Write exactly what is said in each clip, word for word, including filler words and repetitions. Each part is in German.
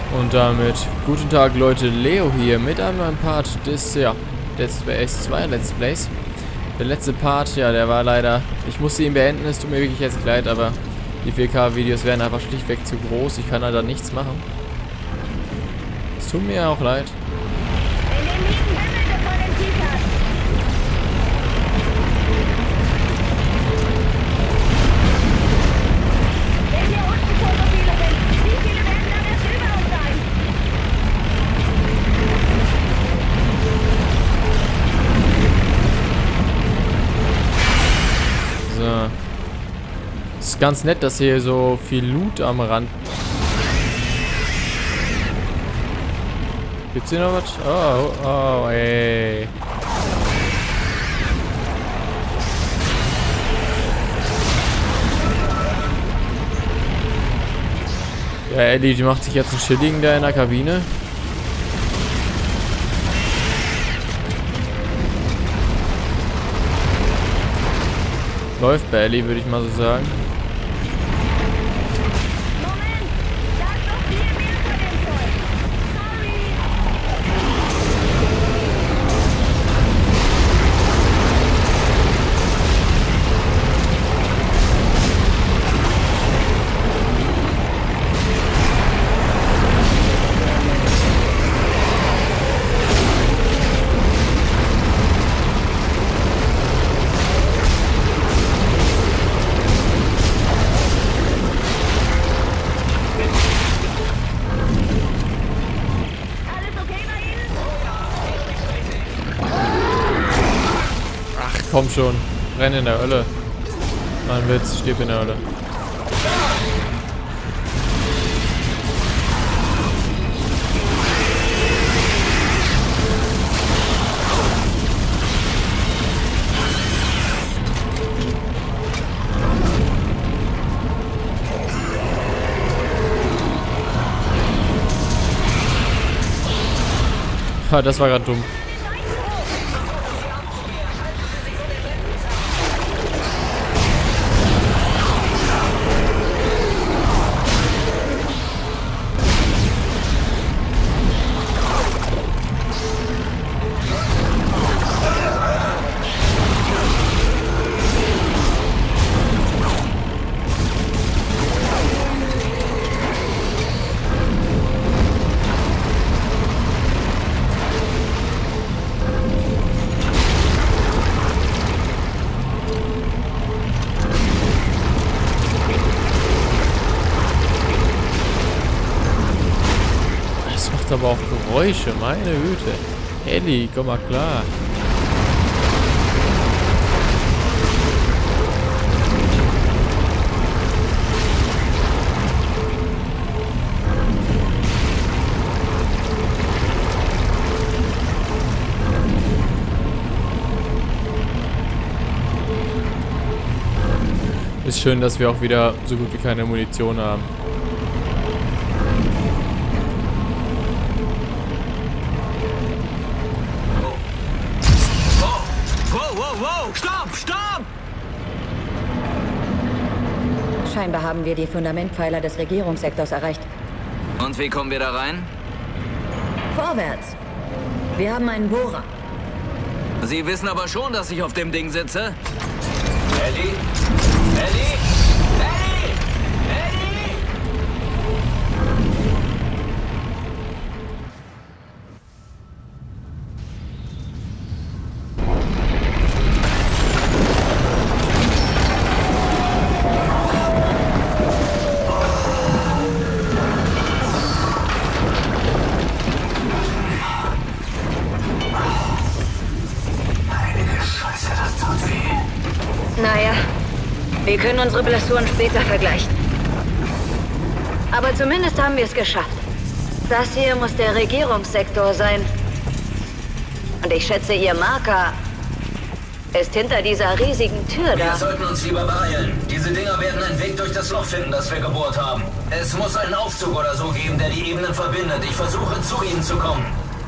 Und damit, guten Tag Leute, Leo hier mit einem neuen Part des, ja, Let's Plays zwei Let's Plays. Der letzte Part, ja, der war leider, ich musste ihn beenden, es tut mir wirklich jetzt leid, aber die vier K Videos wären einfach schlichtweg zu groß, ich kann leider nichts machen. Es tut mir auch leid. Ist ganz nett, dass hier so viel Loot am Rand. Gibt's hier noch was? Oh, oh, ey. Ja, Ellie, die macht sich jetzt einen Schilling da in der Kabine. Läuft bei Ellie, würde ich mal so sagen. Komm schon, renn in der Hölle. Mein Witz, stirb in der Hölle. Ha, das war gerade dumm. Aber auch Geräusche, meine Güte. Ellie, komm mal klar. Ist schön, dass wir auch wieder so gut wie keine Munition haben. Stopp! Stopp! Scheinbar haben wir die Fundamentpfeiler des Regierungssektors erreicht. Und wie kommen wir da rein? Vorwärts! Wir haben einen Bohrer. Sie wissen aber schon, dass ich auf dem Ding sitze? Ellie? Ellie? Ellie? Ellie? Naja, wir können unsere Blessuren später vergleichen. Aber zumindest haben wir es geschafft. Das hier muss der Regierungssektor sein. Und ich schätze, Ihr Marker ist hinter dieser riesigen Tür da. Wir sollten uns lieber beeilen. Diese Dinger werden einen Weg durch das Loch finden, das wir gebohrt haben. Es muss einen Aufzug oder so geben, der die Ebenen verbindet. Ich versuche, zu ihnen zu kommen.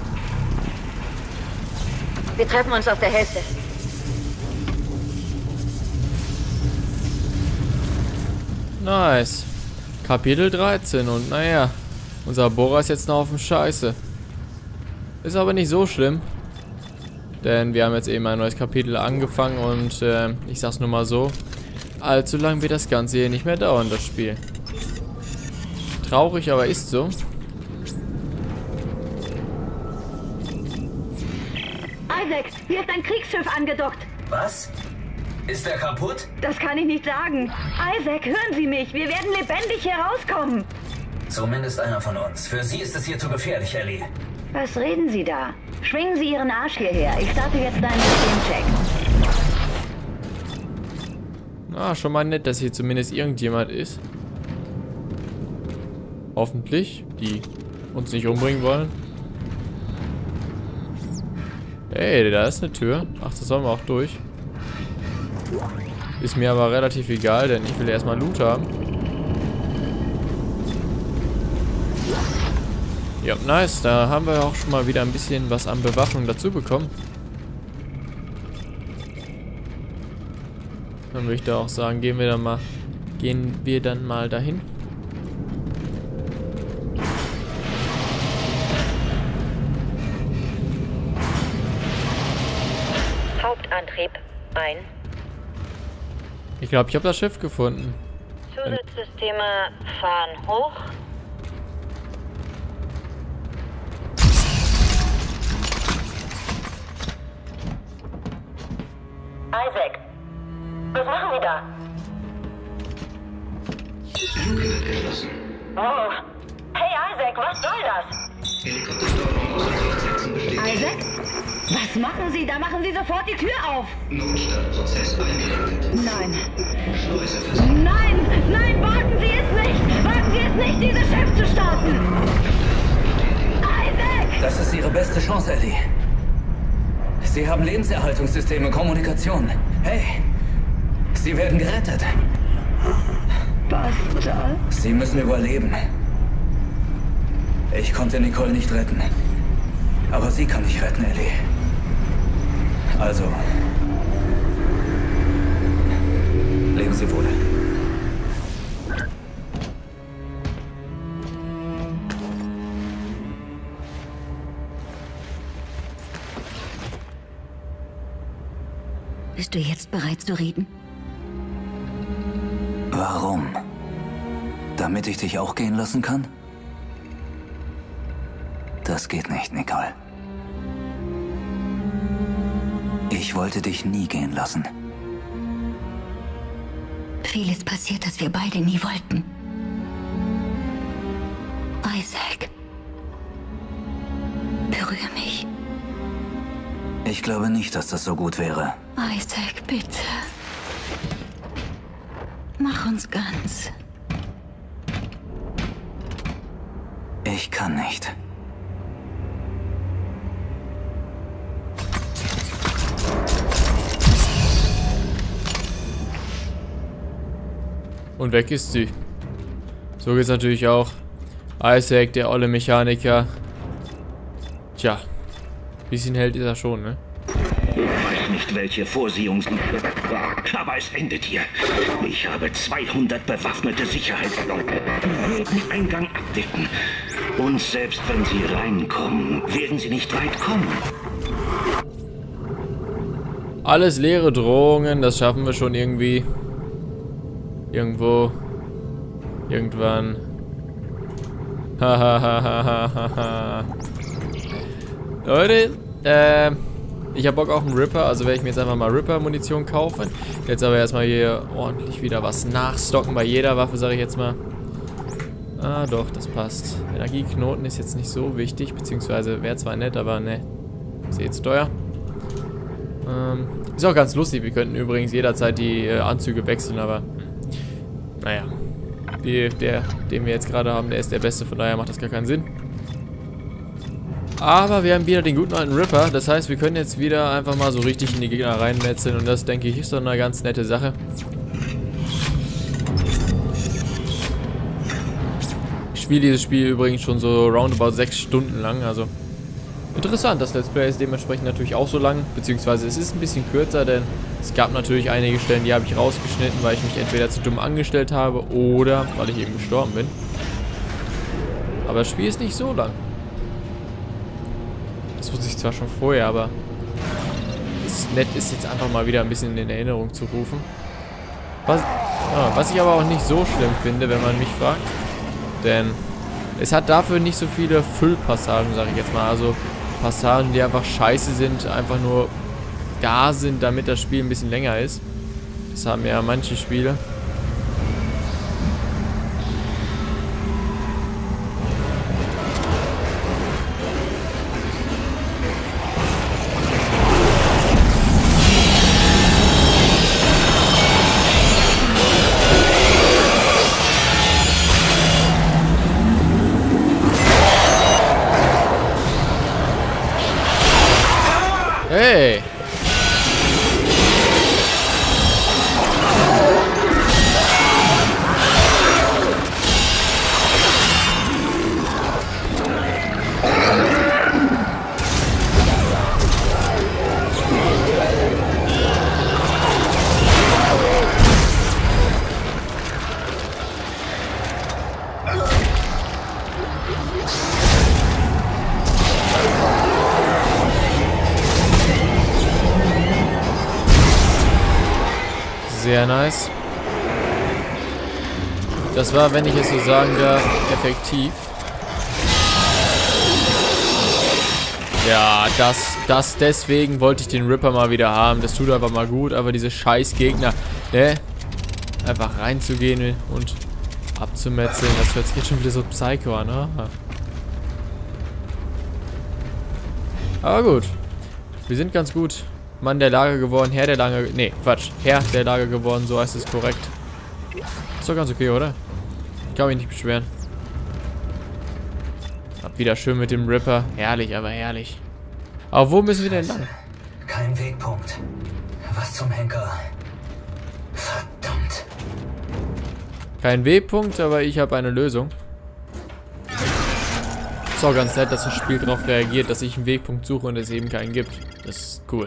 Wir treffen uns auf der Hälfte. Nice. Kapitel dreizehn und naja, Unser Bohrer ist jetzt noch auf dem Scheiße. Ist aber nicht so schlimm. Denn wir haben jetzt eben ein neues Kapitel angefangen und äh, ich sag's nur mal so, allzu lang wird das Ganze hier nicht mehr dauern, das Spiel. Traurig, aber ist so. Isaac, hier ist ein Kriegsschiff angedockt. Was? Ist er kaputt? Das kann ich nicht sagen. Isaac, hören Sie mich. Wir werden lebendig hier rauskommen. Zumindest einer von uns. Für Sie ist es hier zu gefährlich, Ellie. Was reden Sie da? Schwingen Sie Ihren Arsch hierher. Ich starte jetzt einen Systemcheck. Ah, schon mal nett, dass hier zumindest irgendjemand ist. Hoffentlich, die uns nicht umbringen wollen. Hey, da ist eine Tür. Ach, das sollen wir auch durch. Ist mir aber relativ egal, denn ich will erstmal Loot haben. Ja, nice. Da haben wir auch schon mal wieder ein bisschen was an Bewaffnung dazu bekommen. Dann würde ich da auch sagen, gehen wir dann mal, gehen wir dann mal dahin. Hauptantrieb ein. Ich glaube, ich habe das Schiff gefunden. Zusatzsysteme fahren hoch. Isaac, was machen Sie da? Luke wird geschlossen. Oh. Hey Isaac, was soll das? Helikoptersteuerung aus Fortsetzen bestätigt. Isaac? Was machen Sie? Da machen Sie sofort die Tür auf. Notstartprozess eingeleitet. Nein. Schleuse versiegelt. Nein, nein, warten Sie es nicht! Warten Sie es nicht, dieses Schiff zu starten! Isaac! Das ist Ihre beste Chance, Ellie. Sie haben Lebenserhaltungssysteme, Kommunikation. Hey, Sie werden gerettet. Was da? Sie müssen überleben. Ich konnte Nicole nicht retten. Aber sie kann ich retten, Ellie. Also, leben Sie wohl. Bist du jetzt bereit zu reden? Warum? Damit ich dich auch gehen lassen kann? Das geht nicht, Nicole. Ich wollte dich nie gehen lassen. Vieles passiert, das wir beide nie wollten. Isaac. Berühre mich. Ich glaube nicht, dass das so gut wäre. Isaac, bitte. Mach uns ganz. Ich kann nicht. Und weg ist sie. So geht's natürlich auch. Isaac, der olle Mechaniker. Tja. Bisschen Held ist er schon, ne? Ich weiß nicht, welche Vorsehung sie war, aber es endet hier. Ich habe zweihundert bewaffnete Sicherheitsleute, die jeden Eingang abdecken. Und selbst wenn sie reinkommen, werden sie nicht weit kommen. Alles leere Drohungen, das schaffen wir schon irgendwie. Irgendwo. Irgendwann. Hahaha. Leute, äh, ich hab Bock auf einen Ripper, also werde ich mir jetzt einfach mal Ripper-Munition kaufen. Jetzt aber erstmal hier ordentlich wieder was nachstocken bei jeder Waffe, sage ich jetzt mal. Ah, doch, das passt. Energieknoten ist jetzt nicht so wichtig, beziehungsweise wäre zwar nett, aber ne, ist eh zu teuer. Ähm, ist auch ganz lustig, wir könnten übrigens jederzeit die äh, Anzüge wechseln, aber naja, die, der, den wir jetzt gerade haben, der ist der beste, von daher macht das gar keinen Sinn. Aber wir haben wieder den guten alten Ripper, das heißt, wir können jetzt wieder einfach mal so richtig in die Gegner reinmetzeln und das, denke ich, ist doch eine ganz nette Sache. Ich spiele dieses Spiel übrigens schon so roundabout sechs Stunden lang, also interessant. Das Let's Play ist dementsprechend natürlich auch so lang, beziehungsweise es ist ein bisschen kürzer, denn es gab natürlich einige Stellen, die habe ich rausgeschnitten, weil ich mich entweder zu dumm angestellt habe oder weil ich eben gestorben bin. Aber das Spiel ist nicht so lang. Das wusste ich zwar schon vorher, aber es nett ist jetzt einfach mal wieder ein bisschen in Erinnerung zu rufen. Was, ah, was ich aber auch nicht so schlimm finde, wenn man mich fragt. Denn es hat dafür nicht so viele Füllpassagen, sage ich jetzt mal. Also Passagen, die einfach scheiße sind, einfach nur da sind, damit das Spiel ein bisschen länger ist. Das haben ja manche Spiele. Hey! Sehr nice. Das war, wenn ich es so sagen darf, effektiv. Ja, das, das deswegen wollte ich den Ripper mal wieder haben. Das tut einfach mal gut, aber diese scheiß Gegner, ne? Einfach reinzugehen und abzumetzeln, das hört sich jetzt schon wieder so Psycho an, ne? Aber gut. Wir sind ganz gut Mann der Lage geworden, Herr der Lage... Nee, Quatsch. Herr der Lage geworden, so heißt es korrekt. Ist doch ganz okay, oder? Ich kann mich nicht beschweren. Hab wieder schön mit dem Ripper. Herrlich, aber herrlich. Aber wo müssen wir denn lang? Kein Wegpunkt. Was zum Henker? Verdammt. Kein Wegpunkt, aber ich habe eine Lösung. Ist auch ganz nett, dass das Spiel darauf reagiert, dass ich einen Wegpunkt suche und es eben keinen gibt. Das ist cool.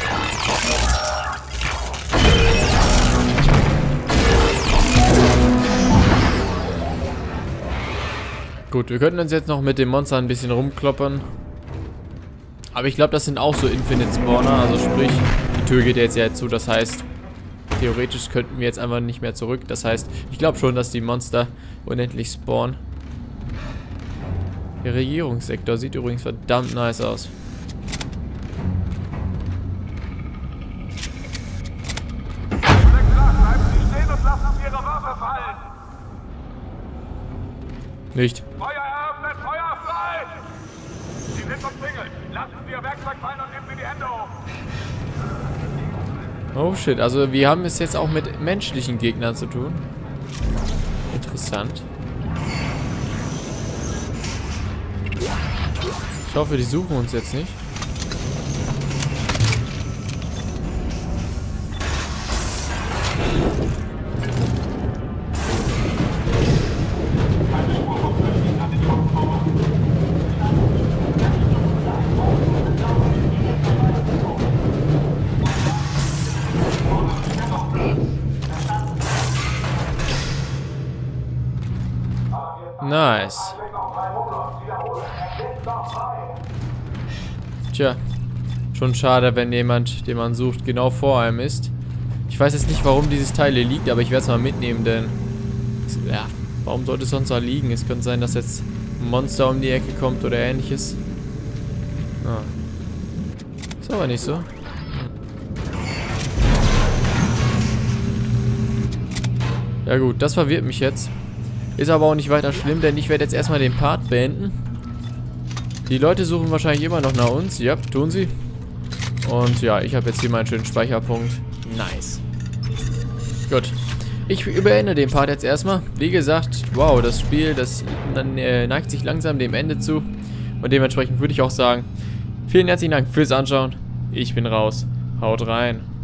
Gut, wir könnten uns jetzt noch mit dem Monster ein bisschen rumkloppern. Aber ich glaube, das sind auch so Infinite Spawner. Also sprich, die Tür geht jetzt ja zu. Das heißt, theoretisch könnten wir jetzt einfach nicht mehr zurück. Das heißt, ich glaube schon, dass die Monster unendlich spawnen. Der Regierungssektor sieht übrigens verdammt nice aus. Nicht. Feuer eröffnet, Feuer frei! Sie sind umzingelt. Lassen Sie Ihr Werkzeug fallen und nehmen Sie die Hände hoch. Oh shit, also wir haben es jetzt auch mit menschlichen Gegnern zu tun. Interessant. Ich hoffe, die suchen uns jetzt nicht. Nice. Tja, schon schade, wenn jemand, den man sucht, genau vor einem ist. Ich weiß jetzt nicht, warum dieses Teil hier liegt, aber ich werde es mal mitnehmen, denn... Ja, warum sollte es sonst da liegen? Es könnte sein, dass jetzt ein Monster um die Ecke kommt oder ähnliches. Ah. Ist aber nicht so. Ja gut, das verwirrt mich jetzt. Ist aber auch nicht weiter schlimm, denn ich werde jetzt erstmal den Part beenden. Die Leute suchen wahrscheinlich immer noch nach uns. Ja, tun sie. Und ja, ich habe jetzt hier meinen schönen Speicherpunkt. Nice. Gut. Ich beende den Part jetzt erstmal. Wie gesagt, wow, das Spiel, das dann, äh, neigt sich langsam dem Ende zu. Und dementsprechend würde ich auch sagen, vielen herzlichen Dank fürs Anschauen. Ich bin raus. Haut rein.